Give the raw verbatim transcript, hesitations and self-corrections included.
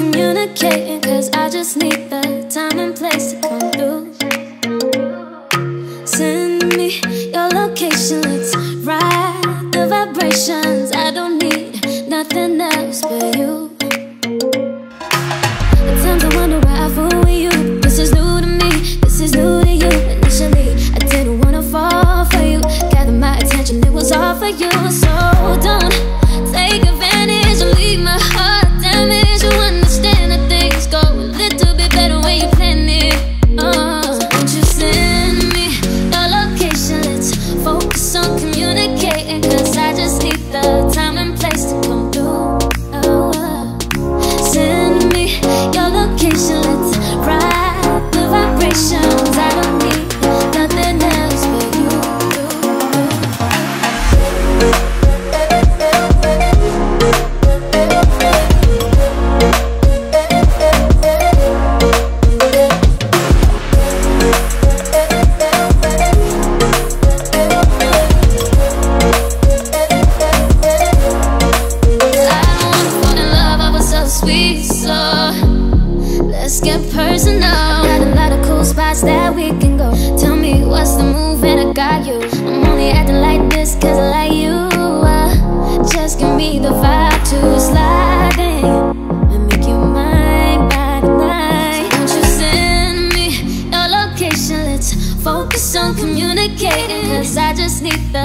communicating, cause I just need the time and place to come through. Send me your location, let's ride the vibrations. I don't need nothing else but you. At times I wonder why I fool with you. This is new to me, this is new to you. Initially, I didn't wanna fall for you. Gather my attention, it was all for you. So don't take advantage or leave my heart damaged. You understand that things go a little bit better when you plan it. Oh, so won't you send me your location? Let's focus on communicating, cause I just need the time and place to come through. Oh, send me your location, let's ride the vibrations. I don't need nothing else but you. Sweet, so let's get personal. Got a lot of cool spots that we can go. Tell me what's the move and I got you. I'm only acting like this cause I like you. uh, Just give me the vibe to slide in and make you mine by the night. Won't you send me your location? Let's focus on communicating, cause I just need the